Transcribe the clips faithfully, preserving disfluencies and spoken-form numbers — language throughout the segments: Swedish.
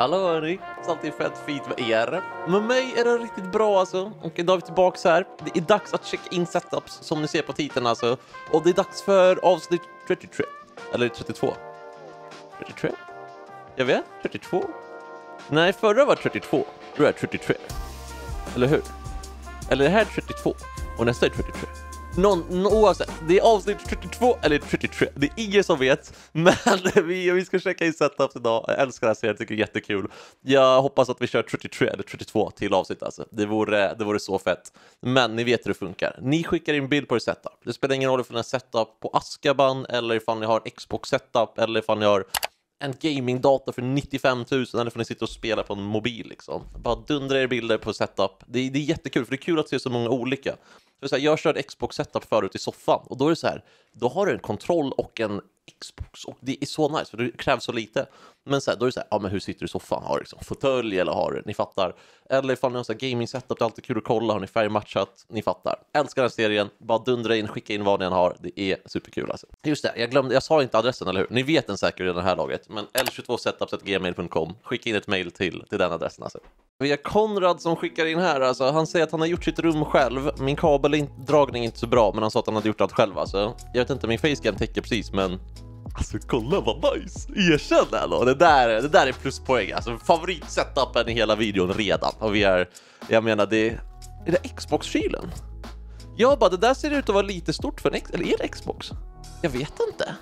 Hallå hörni, så alltid fett fint med er. Med mig är det riktigt bra alltså. Och idag är vi tillbaka här. Det är dags att checka in setups som ni ser på titeln alltså. Och det är dags för avsnitt trettiotre. Eller trettiotvå. trettiotre? Jag vet, trettiotvå. Nej, förra var trettiotvå. Då är det trettiotre. Eller hur? Eller det här är trettiotvå. Och nästa är trettiotre. Någon, oavsett, det är avsnitt trettiotvå eller trettiotre. Det är ingen som vet. Men vi, vi ska checka in setups idag. Jag älskar det här serien, tycker det är jättekul. Jag hoppas att vi kör trettiotre eller trettiotvå till avsnitt alltså. Det vore, det vore så fett. Men ni vet hur det funkar. Ni skickar in bild på er setup. Det spelar ingen roll ifall ni har setup på Azkaban, eller ifall ni har Xbox setup, eller ifall ni har en gamingdator för nittiofem tusen, eller för ni sitter och spelar på en mobil liksom. Bara dundra er bilder på setup. Det är, det är jättekul, för det är kul att se så många olika. Så så här, jag körde Xbox setup förut i soffan, och då är det så här, då har du en kontroll och en Xbox, och det är så nice för det krävs så lite. Men så här, då är det så här, ja men hur sitter du i soffan? Har du liksom fåtölj eller har du, ni fattar. Eller ifall ni har så här gaming setup, det är alltid kul att kolla, har ni färgmatchat, ni fattar. Älskar den serien, bara dundra in, skicka in vad ni än har, det är superkul alltså. Just det, jag glömde, jag sa inte adressen, eller hur? Ni vet den säkert i det här laget, men l tjugotvå setups at gmail punkt com, skicka in ett mail till, till den adressen alltså. Vi har Konrad som skickar in här alltså. Han säger att han har gjort sitt rum själv. Min kabeldragning är inte så bra, men han sa att han hade gjort allt själv alltså. Jag vet inte, min facecam täcker precis, men alltså kolla vad nice. Erkänn alltså. Det där, det där är pluspoäng alltså. Favoritsetupen i hela videon redan. Och vi är, jag menar det är det Xbox-kylen. Jag bara, det där ser ut att vara lite stort för en X, eller är det Xbox? Jag vet inte.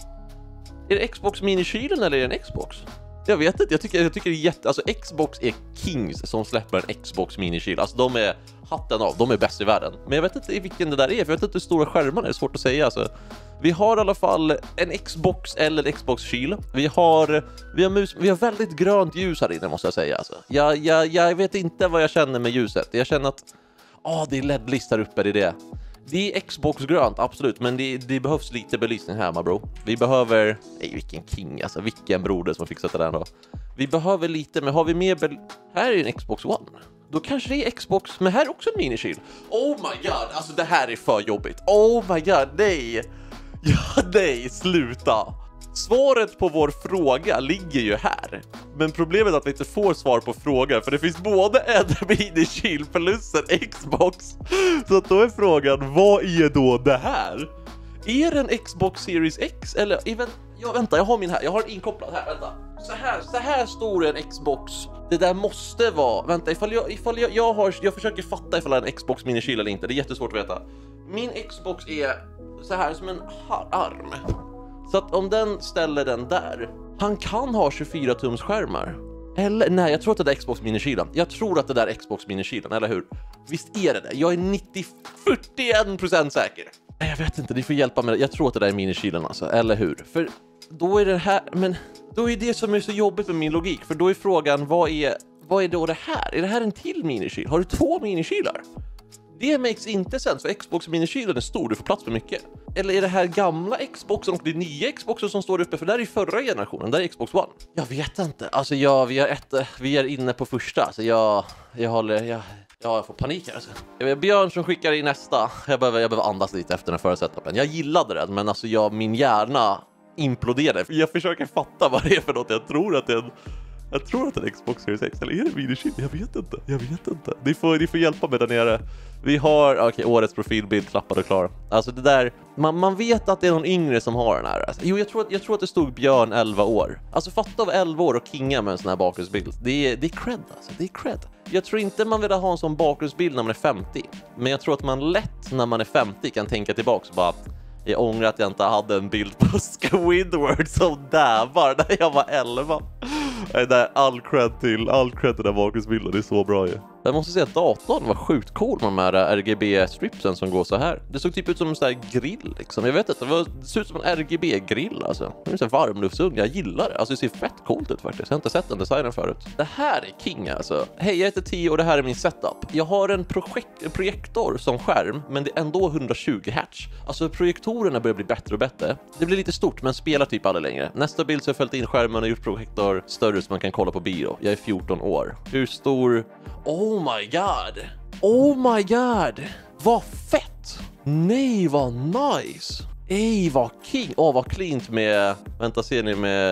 Är det Xbox minikylen eller är det en Xbox? Jag vet inte, jag tycker, jag tycker det är jätte... Alltså Xbox är kings som släpper en Xbox minikyl. Alltså de är hatten av, de är bäst i världen. Men jag vet inte vilken det där är, för jag vet inte hur stora skärmarna är, det är svårt att säga alltså. Vi har i alla fall en Xbox eller Xbox-kyl. Vi har, vi har, mus, vi har väldigt grönt ljus här inne måste jag säga alltså. Jag, jag, jag vet inte vad jag känner med ljuset. Jag känner att, åh det är L E D-list här uppe, det är det. Det är Xbox-grönt, absolut, men det, det behövs lite belysning här, ma bro. Vi behöver... Nej, vilken king, alltså. Vilken broder som har fixat det där då. Vi behöver lite, men har vi mer... Bel... Här är en Xbox One. Då kanske det är Xbox, men här är också en minikyl. Oh my god, alltså det här är för jobbigt. Oh my god, nej. Ja, nej, sluta. Svaret på vår fråga ligger ju här. Men problemet är att vi inte får svar på frågan, för det finns både en minikyl plus en Xbox. Så att då är frågan, vad är då det här? Är det en Xbox Series X? Eller, even, ja, vänta, jag har min här. Jag har den inkopplad här, vänta. Så här, så här stor är en Xbox. Det där måste vara, vänta, ifall jag, ifall jag, jag har, jag försöker fatta ifall det är en Xbox minikyl eller inte. Det är jättesvårt att veta. Min Xbox är så här som en arm. Så att om den ställer den där, han kan ha tjugofyra tums skärmar. Eller, nej, jag tror att det där är Xbox minikylen. Jag tror att det där är Xbox minikylen, eller hur? Visst är det det? Jag är nittio fyrtioen procent säker. Nej, jag vet inte, ni får hjälpa mig. Jag tror att det där är minikylen alltså, eller hur? För då är det här, men då är det som är så jobbigt med min logik. För då är frågan, vad är, vad är då det här? Är det här en till minikyl? Har du två minikylar? Det makes inte sens, för Xbox minikylen är stor, du får plats för mycket. Eller är det här gamla Xboxen och det nya Xboxen som står uppe? För där är förra generationen, där är Xbox One. Jag vet inte, alltså jag, vi, är ett, vi är inne på första. Alltså jag, jag håller, jag, jag får panik här alltså. Jag vet, Björn som skickar i nästa. Jag behöver, jag behöver andas lite efter den förra setupen. Jag gillade den, men alltså jag, min hjärna imploderade. Jag försöker fatta vad det är för något. Jag tror att det är en... Jag tror att det är Xbox Series X, eller är det minikyl? Jag vet inte, jag vet inte. Ni får, ni får hjälpa mig där nere. Vi har, okej, okay, årets profilbild klappad och klar. Alltså det där, man, man vet att det är någon yngre som har den här. Alltså, jo, jag tror, att, jag tror att det stod Björn elva år. Alltså fatta av elva år och kinga med en sån här bakgrundsbild. Det är, det är cred alltså, det är cred. Jag tror inte man vill ha en sån bakgrundsbild när man är femtio. Men jag tror att man lätt när man är femtio kan tänka tillbaka och bara... Jag ångrar att jag inte hade en bild på Squidward som dävar när jag var elva. Det är all cred till, all cred till den bakgrundsbilden, det är så bra ju. Jag måste säga att datorn var sjukt cool med de här R G B-stripsen som går så här. Det såg typ ut som en sån här grill liksom. Jag vet inte, det, var, det såg ut som en R G B-grill alltså. Det är en sån här varmluftsugn, jag gillar det. Alltså det ser fett coolt ut faktiskt, jag har inte sett den designen förut. Det här är king alltså. Hej, jag heter Tio och det här är min setup. Jag har en projekt, en projektor som skärm, men det är ändå hundratjugo hertz. Alltså projektorerna börjar bli bättre och bättre. Det blir lite stort, men spelar typ aldrig längre. Nästa bild så har jag följt in skärmen och gjort projektor större så man kan kolla på bio. Jag är fjorton år. Hur stor... Oh my god. Oh my god. Vad fett. Nej, vad nice. Ej, vad king. Åh, oh, vad cleant med... Vänta, ser ni med...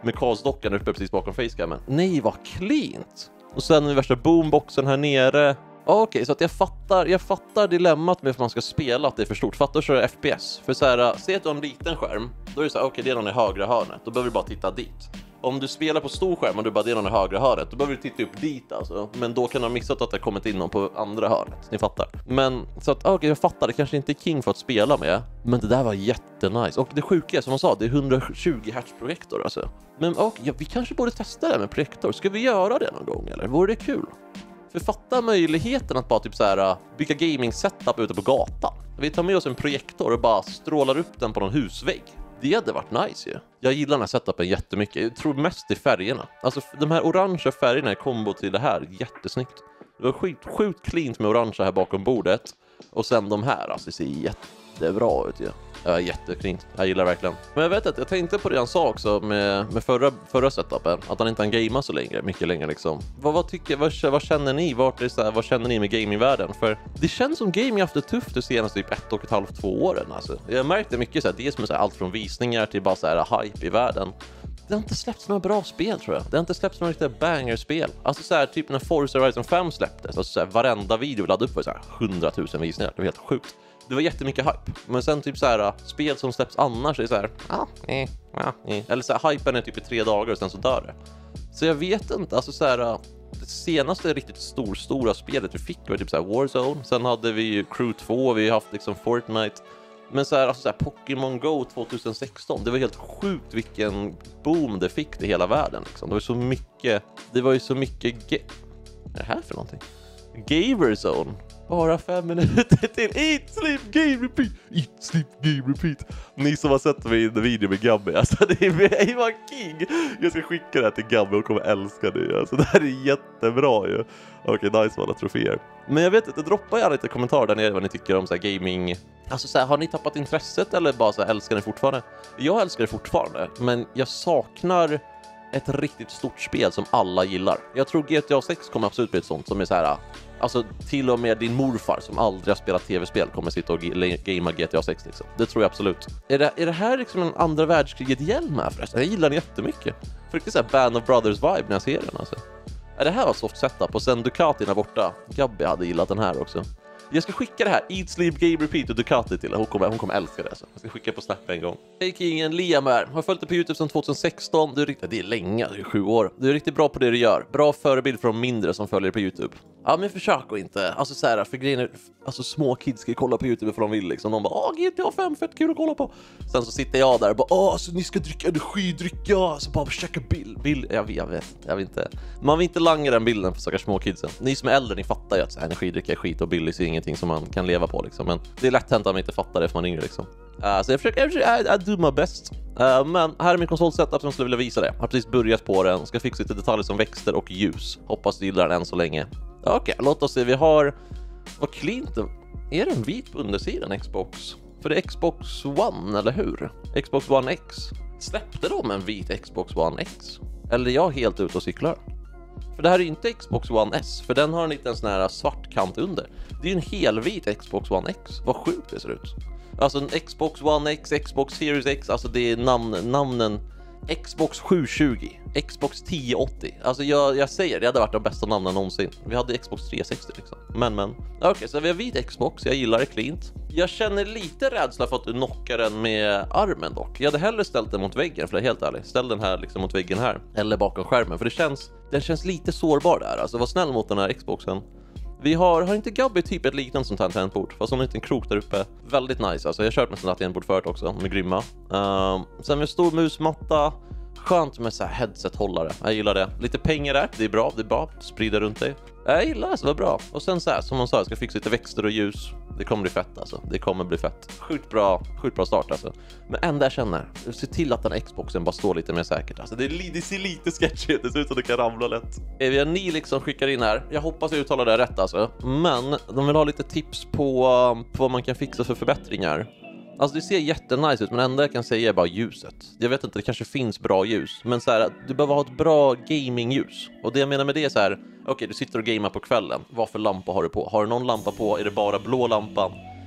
med Karlsdockan uppe precis bakom facecammen. Nej, vad cleant! Och sen den värsta boomboxen här nere. Okej, okay, så att jag fattar, jag fattar dilemmat med att man ska spela att det är för stort. Fattar så F P S. För så här, se att du har en liten skärm, då är det så här, okej, okay, det är någon i högra hörnet. Då behöver du bara titta dit. Om du spelar på stor skärm och du bara det är någon i högra hörnet, då behöver du titta upp dit alltså. Men då kan du ha missat att det har kommit in någon på andra hörnet. Ni fattar. Men så att, okej, okay, jag fattar, det kanske inte är king för att spela med. Men det där var jättenice. Och det sjuka är, som man sa, det är hundratjugo hertz projektor alltså. Men okay, ja, vi kanske borde testa det med projektor. Ska vi göra det någon gång eller? Vore det kul? För fatta möjligheten att bara typ så här bygga gaming setup ute på gatan. Vi tar med oss en projektor och bara strålar upp den på någon husvägg. Det hade varit nice ju. Jag gillar den här setupen jättemycket. Jag tror mest i färgerna. Alltså de här orangea färgerna i kombo till det här. Jättesnyggt. Det var sjukt, sjukt cleant med orangea här bakom bordet. Och sen de här. Alltså det ser jättebra ut ju. Ja, jätteklint. Jag gillar verkligen. Men jag vet att jag tänkte på det han sa också med, med förra, förra setupen. Att han inte kan gamea så länge, mycket längre liksom. Vad, vad, tycker, vad, vad känner ni? Vart är så här, vad känner ni med gamingvärlden? För det känns som gaming har haft det tufft de senaste typ ett och ett halvt, två åren. Alltså. Jag märkte mycket så här, det är som så här, allt från visningar till bara så här hype i världen. Det har inte släppts några bra spel tror jag. Det har inte släppts några riktiga banger-spel. Alltså så här, typ när Forza Horizon fem släpptes. Alltså så här, varenda video vi laddade upp var så här hundratusen visningar. Det var helt sjukt. Det var jättemycket hype. Men sen typ så här spel som släpps annars är så här, ah, eh, ah, eh. Eller så här, hypen är typ i tre dagar och sen så dör det. Så jag vet inte, alltså så här, det senaste riktigt stor, stora spelet vi fick var typ så här Warzone. Sen hade vi ju Crew två, vi har haft liksom Fortnite. Men så här, alltså så här Pokémon Go tjugohundrasexton, det var helt sjukt vilken boom det fick i hela världen liksom. Det var så mycket, det var ju så mycket ge- vad är det här för någonting? Gamerzone. Bara fem minuter till. Eat, sleep, game, repeat. Eat, sleep, game, repeat. Ni som har sett mig i en video med Gabby. Alltså det är jag var king. Jag ska skicka det här till Gabby och kommer älska det. Alltså det här är jättebra ju. Okej, okay, nice alla troféer. Men jag vet inte, droppa gärna lite kommentarer där nere vad ni tycker om så här gaming. Alltså så här, har ni tappat intresset eller bara så här, älskar ni fortfarande? Jag älskar det fortfarande. Men jag saknar ett riktigt stort spel som alla gillar. Jag tror G T A sex kommer absolut bli ett sånt som är så här. Alltså till och med din morfar som aldrig har spelat tv-spel kommer sitta och gamea G T A sex liksom. Det tror jag absolut. Är det, är det här liksom en andra världskriget hjälm här förresten? Jag gillar den jättemycket. För det är så här Band of Brothers vibe när jag ser den alltså. Är det här var soft setup och sen Ducatin är borta. Gabby hade gillat den här också. Jag ska skicka det här Eat, Sleep, Game, Repeat och Ducati till. Hon kommer, hon kommer älska det alltså. Jag ska skicka på Snap en gång. Hej Kingen, Liam här. Har följt dig på YouTube sedan tjugohundrasexton. Du är riktigt, det är länge, det är sju år. Du är riktigt bra på det du gör. Bra förebild för de mindre som följer på YouTube. Ja, men försök och inte. Alltså så här, för grejen är, alltså små kids ska ju kolla på YouTube för de vill liksom. De bara, åh G T A fem, fett kul att kolla på. Sen så sitter jag där och bara, åh, alltså ni ska dricka energidryck, ja. Så bara käka bild, bild. Jag vet, jag vet, jag vet inte. Man vill inte langa den bilden för stackars små kidsen. Ni som är äldre, ni fattar ju att så här, energidryck är skit och billig är ingenting som man kan leva på liksom. Men det är lätt hänt att man inte fattar det för man är yngre liksom. Uh, så jag försöker, jag försöker, I, I do my best. Uh, men här är min konsolsetup som jag skulle vilja visa det. Har precis börjat på den. Ska fixa lite detaljer som växter och ljus. Hoppas du gillar den än så länge. Okej, okay, låt oss se. Vi har... Vad klint. Är det en vit på undersidan Xbox? För det är Xbox One, eller hur? Xbox One X. Släppte de en vit Xbox One X? Eller är jag helt ute och cyklar? För det här är ju inte Xbox One S. För den har en liten sån här svart kant under. Det är ju en helvit Xbox One X. Vad sjukt det ser ut. Alltså en Xbox One X, Xbox Series X. Alltså det är namn, namnen... Xbox sjuhundratjugo, Xbox tio åttio. Alltså jag, jag säger, det hade varit de bästa namnen någonsin. Vi hade Xbox trehundrasextio liksom. Men men. Okej, okay, så vi har vit Xbox. Jag gillar det cleant. Jag känner lite rädsla för att du knockar den med armen dock. Jag hade hellre ställt den mot väggen, för det är helt ärligt. Ställ den här liksom mot väggen här. Eller bakom skärmen. För det känns, den känns lite sårbar där. Alltså var snäll mot den här Xboxen. Vi har, har inte Gabby typ ett liknande sånt här tangentbord? Fast som en liten krok där uppe. Väldigt nice, alltså jag har kört med sånt här tangentbord förut också. Med grymma. Uh, sen med stor musmatta. Skönt med så här headset-hållare. Jag gillar det. Lite pengar där, det är bra, det är bra. Sprida runt dig. Jag gillar det, så var bra. Och sen så här, som man sa, jag ska fixa lite växter och ljus. Det kommer bli fett alltså. Det kommer bli fett. Sjukt bra, sjukt bra start alltså. Men enda jag känner, se till att den här Xboxen bara står lite mer säkert. Alltså det, är, det ser lite sketchy ut, det ser ut som det kan ramla lätt. Är ni liksom skickar in här, jag hoppas jag uttalar det rätt alltså. Men de vill ha lite tips på, på vad man kan fixa för förbättringar. Alltså det ser jättenice ut, men enda jag kan säga är bara ljuset. Jag vet inte, det kanske finns bra ljus. Men så här, du behöver ha ett bra gamingljus. Och det jag menar med det är så här, okej, okay, du sitter och gamer på kvällen. Vad för lampa har du på? Har du någon lampa på? Är det bara blå lampan?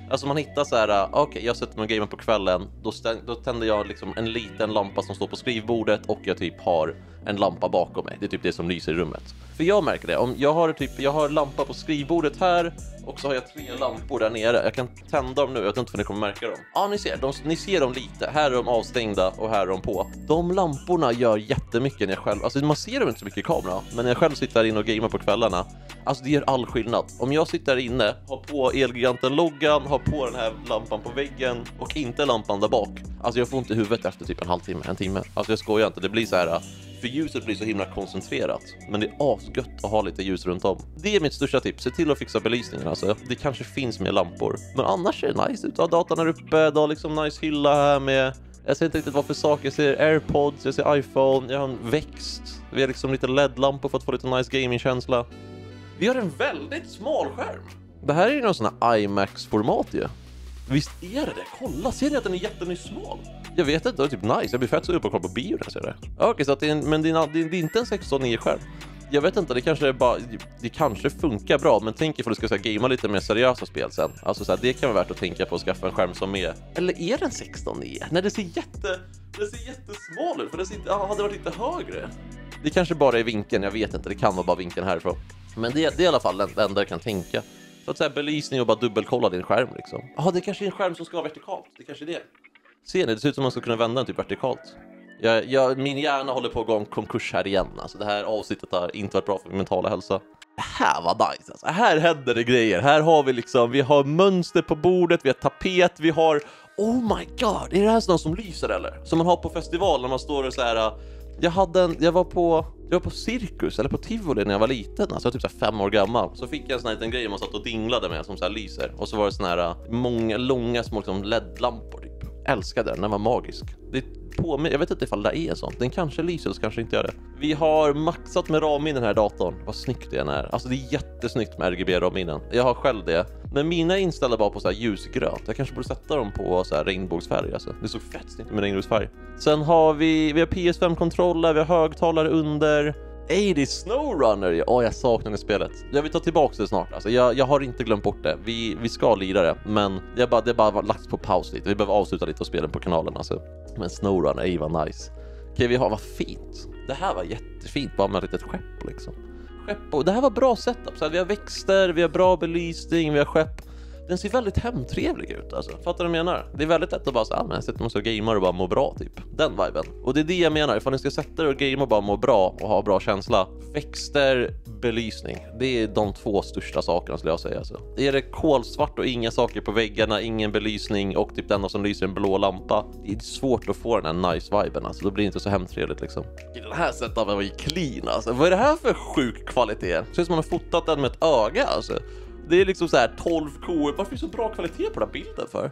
Alltså man hittar så här, okej okay, jag sätter mig och gamer på kvällen, då, stäng, då tänder jag liksom en liten lampa som står på skrivbordet och jag typ har en lampa bakom mig. Det är typ det som lyser i rummet. För jag märker det, om jag har typ, jag har lampa på skrivbordet här och så har jag tre lampor där nere. Jag kan tända dem nu, jag vet inte för ni kommer märka dem. Ja, ni ser, de, ni ser dem lite. Här är de avstängda och här är de på. De lamporna gör jättemycket när jag själv, alltså man ser dem inte så mycket i kamera, men när jag själv sitter inne och gamer på kvällarna, alltså det gör all skillnad. Om jag sitter inne, har på Elgiganten-loggan, har på den här lampan på väggen och inte lampan där bak. Alltså jag får inte i huvudet efter typ en halvtimme, en timme. Alltså jag skojar inte, det blir så här. För ljuset blir så himla koncentrerat. Men det är asgött att ha lite ljus runt om. Det är mitt största tips. Se till att fixa belysningen. Alltså. Det kanske finns mer lampor. Men annars är det nice. Utav datan här uppe. Det har liksom nice hylla här med... Jag ser inte riktigt vad för saker. Jag ser AirPods, jag ser iPhone. Jag har en växt. Vi har liksom lite L E D-lampor för att få lite nice gaming-känsla. Vi har en väldigt smal skärm. Det här är ju någon sån här IMAX-format ju. Visst är det det? Kolla, ser ni att den är jättenyss smal? Jag vet inte, det är typ nice. Jag blir fett så upp och kolla på bio när jag ser det. Okej, okay, så att det är en, men det är, det är inte en sexton nio skärm. Jag vet inte, det kanske är bara, det kanske funkar bra, men tänk ifall du ska så här, gamea lite mer seriösa spel sen. Alltså så här, det kan vara värt att tänka på att skaffa en skärm som är... Eller är den sexton nio? Nej, det ser jätte... Det ser jättesmal ut, för det ser inte, ah, hade varit lite högre. Det kanske bara är vinkeln, jag vet inte. Det kan vara bara vinkeln härifrån. Men det, det är i alla fall det enda jag kan tänka. Så att säga belysning och bara dubbelkolla din skärm liksom. Ja, det kanske är en skärm som ska vara vertikalt. Det kanske är det. Ser ni? Det ser ut som man ska kunna vända den typ vertikalt. Jag, jag, min hjärna håller på att gå en konkurs här igen. Alltså det här avsnittet har inte varit bra för min mentala hälsa. Det här var nice alltså. Här händer det grejer. Här har vi liksom, vi har mönster på bordet, vi har tapet, vi har... Oh my god, är det här sådant som lyser eller? Som man har på festival när man står och så här... Jag hade en, jag var på jag var på cirkus eller på tivoli när jag var liten, alltså jag var typ så här fem år gammal. Så fick jag en sån här liten grej man satt och dinglade med som så här lyser. Och så var det såna här många långa små liksom L E D-lampor typ. Älskade den, den var magisk. Det på mig, jag vet inte ifall det är sånt. Den kanske lyser, så kanske inte gör det. Vi har maxat med RAM i den här datorn. Vad snyggt den är. Alltså det är jättesnyggt med R G B-RAM-minnen. Jag har själv det. Men mina inställda bara på så här ljusgrönt. Jag kanske borde sätta dem på så här regnbågsfärg alltså. Det är så fett snyggt med regnbågsfärg. Sen har vi vi har P S fem-kontroller, vi har högtalare under. Ey, det är SnowRunner. Åh, oh, jag saknar det spelet. Jag vill ta tillbaka det snart. Alltså, jag, jag har inte glömt bort det. Vi, vi ska lira det. Men det är bara, det är bara lagt på paus lite. Vi behöver avsluta lite och spela på kanalen. Alltså. Men SnowRunner, ej vad nice. Okej, vi har, vad fint. Det här var jättefint. Bara med ett litet skepp liksom. Skepp och, det här var bra setup. Så här, vi har växter, vi har bra belysning, vi har skepp. Den ser väldigt hemtrevlig ut alltså. Fattar du vad jag menar? Det är väldigt lätt att bara säga, ah, men jag sätter mig så och gamer och bara må bra typ. Den viben. Och det är det jag menar. Ifall ni ska sätta er och game och bara må bra och ha bra känsla. Växter, belysning. Det är de två största sakerna skulle jag säga alltså. Är det kolsvart och inga saker på väggarna, ingen belysning och typ den som lyser en blå lampa. Det är svårt att få den här nice viben alltså. Då blir det inte så hemtrevligt liksom. I den här setupen var ju clean alltså. Vad är det här för sjuk kvalitet? Det ser ut som man har fotat den med ett öga alltså. Det är liksom så här tolv K. Varför är det så bra kvalitet på den bilden för?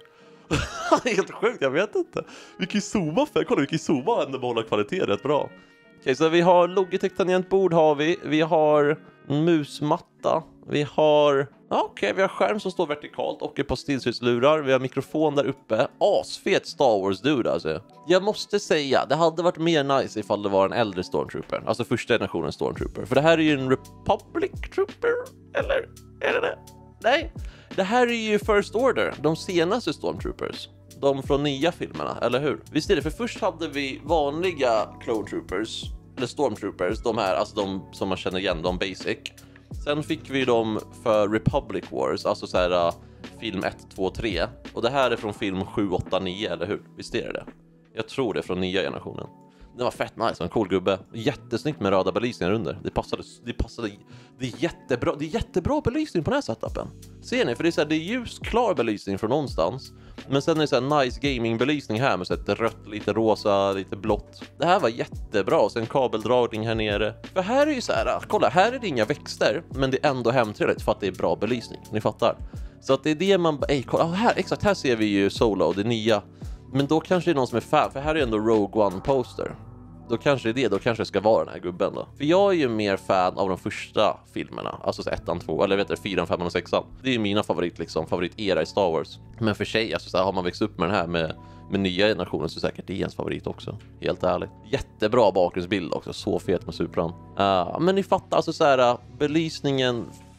Helt sjukt, jag vet inte. Vi kan ju zooma för. Kolla, vi kan ju zooma och ändå behålla kvalitet rätt bra. Okej, så vi har Logitech-tangentbord har vi. Vi har en musmatta. Vi har... Okej, okay, vi har skärm som står vertikalt och ett par stillsynslurar. Vi har mikrofon där uppe. Asfet Star Wars-dude alltså. Jag måste säga, det hade varit mer nice ifall det var en äldre Stormtrooper. Alltså första generationen Stormtrooper. För det här är ju en Republic Trooper. Eller är det det? Nej. Det här är ju First Order. De senaste Stormtroopers. De från nya filmerna, eller hur? Visst är det, för först hade vi vanliga Clone Troopers. Eller Stormtroopers, de här, alltså de som man känner igen, de basic. Sen fick vi dem för Republic Wars, alltså så här uh, film ett, två, tre. Och det här är från film sju, åtta, nio, eller hur? Visst är det det? Jag tror det är från nya generationen. Det var fett nice, en cool gubbe. Jättesnyggt med röda belysningar under. Det passade, det passade, det är jättebra, det är jättebra belysning på den här setupen. Ser ni? För det är så här, det är ljusklar belysning från någonstans. Men sen är det så här nice gaming-belysning här med så här rött, lite rosa, lite blått. Det här var jättebra. Och sen kabeldragning här nere. För här är ju så här, kolla, här är det inga växter. Men det är ändå hemtrevligt för att det är bra belysning. Ni fattar? Så att det är det man... Ej, kolla, här, exakt, här ser vi ju Solo, det nya. Men då kanske det är någon som är fan, för här är ändå Rogue One poster. Då kanske det är det, då kanske det ska vara den här gubben då. För jag är ju mer fan av de första filmerna. Alltså så ettan, två, eller vet du, fyran, femman och sexan. Det är ju mina favorit liksom, favorit-era i Star Wars. Men för sig, alltså så här, har man växt upp med den här med, med nya generationen så säkert det är ens favorit också. Helt ärligt. Jättebra bakgrundsbild också, så fet med Supran. Uh, men ni fattar, alltså så här, belysningen...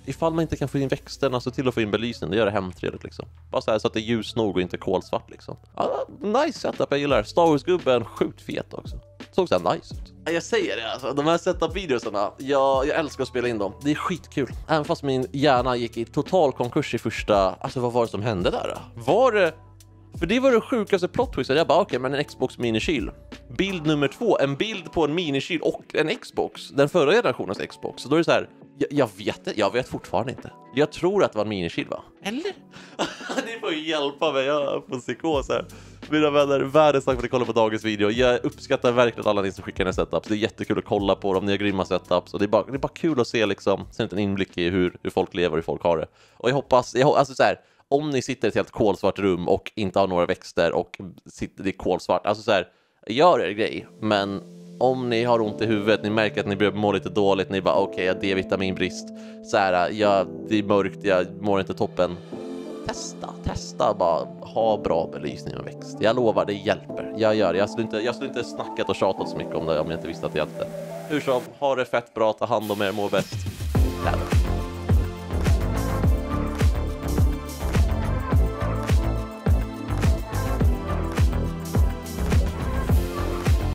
ifall man inte kan få in växterna så till att få in belysning, det gör det hemtrevligt liksom. Bara så här så att det är ljus nog och inte kolsvart liksom. Ja, nice setup, jag gillar. Star Wars-gubben, sjukt fet också. Såg så här nice ut. Jag säger det alltså, de här setup-videosarna, jag, jag älskar att spela in dem. Det är skitkul. Även fast min hjärna gick i total konkurs i första... Alltså vad var det som hände där? Var det... För det var det sjukaste plot twisten. Jag bara, okej, okay, men en Xbox minikyl. Bild nummer två, en bild på en minikyl och en Xbox. Den förra generationens Xbox. Så då är det så här, jag, jag vet jag vet fortfarande inte. Jag tror att det var en minikyl, va? Eller? Ni får hjälpa mig, jag får psykos här. Mina vänner, världens tack för att ni kollar på dagens video. Jag uppskattar verkligen alla ni som skickar ner setups. Det är jättekul att kolla på dem, ni har grymma setups. Och det är bara, det är bara kul att se liksom, se en inblick i hur, hur folk lever och hur folk har det. Och jag hoppas, jag, alltså så här, om ni sitter i ett helt kolsvart rum och inte har några växter och sitter i kolsvart, alltså så här, gör er grej. Men om ni har ont i huvudet, ni märker att ni börjar må lite dåligt, ni bara okej, okay, jag har D-vitaminbrist, så här, ja, det är mörkt, jag mår inte toppen. Testa, testa, bara ha bra belysning och växt. Jag lovar, det hjälper. Jag gör det. Jag skulle inte, jag skulle inte snackat och tjatat så mycket om det om jag inte visste att det hjälpte. Hur som, ha det fett bra, ta hand om er, må bäst. Jävlar.